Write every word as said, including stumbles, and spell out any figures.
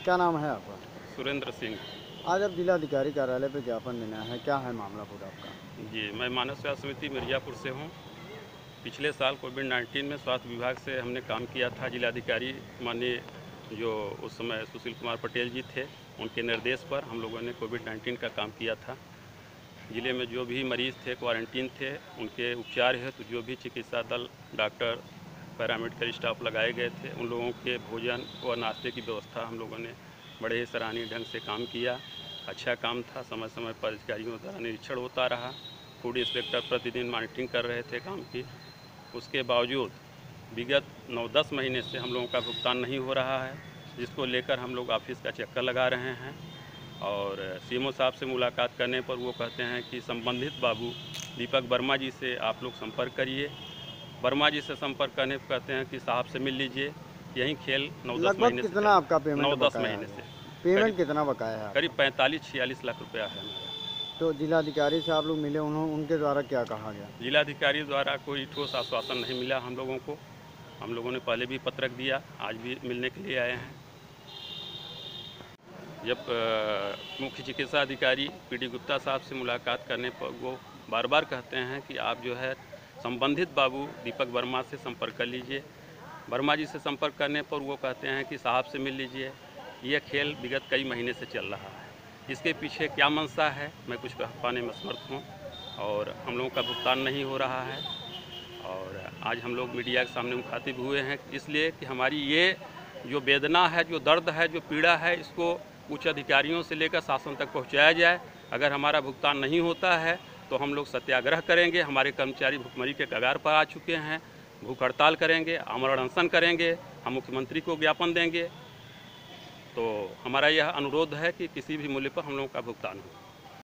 क्या नाम है आपका? सुरेंद्र सिंह। आज आप जिलाधिकारी कार्यालय पे ज्ञापन देने आए हैं, क्या है मामला पूरा आपका? जी, मैं मानव सेवा समिति मिर्ज़ापुर से हूँ। पिछले साल कोविड नाइन्टीन में स्वास्थ्य विभाग से हमने काम किया था। जिलाधिकारी माननीय जो उस समय सुशील कुमार पटेल जी थे, उनके निर्देश पर हम लोगों ने कोविड नाइन्टीन का काम किया था। ज़िले में जो भी मरीज़ थे, क्वारंटीन थे, उनके उपचार हेतु जो भी चिकित्सा दल, डॉक्टर, पैरामेडिकल स्टाफ लगाए गए थे, उन लोगों के भोजन व नाश्ते की व्यवस्था हम लोगों ने बड़े ही सराहनीय ढंग से काम किया। अच्छा काम था। समय समय पर अधिकारियों द्वारा निरीक्षण होता रहा। फूड इंस्पेक्टर प्रतिदिन मॉनिटरिंग कर रहे थे काम की। उसके बावजूद विगत नौ दस महीने से हम लोगों का भुगतान नहीं हो रहा है, जिसको लेकर हम लोग ऑफिस का चक्कर लगा रहे हैं। और सीएमओ साहब से मुलाकात करने पर वो कहते हैं कि संबंधित बाबू दीपक वर्मा जी से आप लोग संपर्क करिए। वर्मा जी से संपर्क करने पर कहते हैं कि साहब से मिल लीजिए। यही खेल नौ दस लगभग महीने से कितना चल आपका पेमेंट नौ दस बकाया महीने है? से पेमेंट करीब कितना बकाया है करीब आपका? पैंतालीस छियालीस लाख रुपया है हमारा। तो जिलाधिकारी से आप लोग मिले, उन्होंने उनके द्वारा क्या कहा गया? जिलाधिकारी द्वारा कोई ठोस आश्वासन नहीं मिला हम लोगों को। हम लोगों ने पहले भी पत्रक दिया, आज भी मिलने के लिए आए हैं। जब अ, मुख्य चिकित्सा अधिकारी पी डी गुप्ता साहब से मुलाकात करने पर वो बार बार कहते हैं कि आप जो है संबंधित बाबू दीपक वर्मा से संपर्क कर लीजिए। वर्मा जी से संपर्क करने पर वो कहते हैं कि साहब से मिल लीजिए। यह खेल विगत कई महीने से चल रहा है। इसके पीछे क्या मंशा है, मैं कुछ कह पाने में असमर्थ हूँ। और हम लोगों का भुगतान नहीं हो रहा है। और आज हम लोग मीडिया के सामने मुखातिब हुए हैं इसलिए कि हमारी ये जो वेदना है, जो दर्द है, जो पीड़ा है, इसको उच्च अधिकारियों से लेकर शासन तक पहुंचाया जाए। अगर हमारा भुगतान नहीं होता है तो हम लोग सत्याग्रह करेंगे। हमारे कर्मचारी भुखमरी के कगार पर आ चुके हैं। भूख हड़ताल करेंगे, आमरण अनशन करेंगे, हम मुख्यमंत्री को ज्ञापन देंगे। तो हमारा यह अनुरोध है कि किसी भी मूल्य पर हम लोगों का भुगतान हो।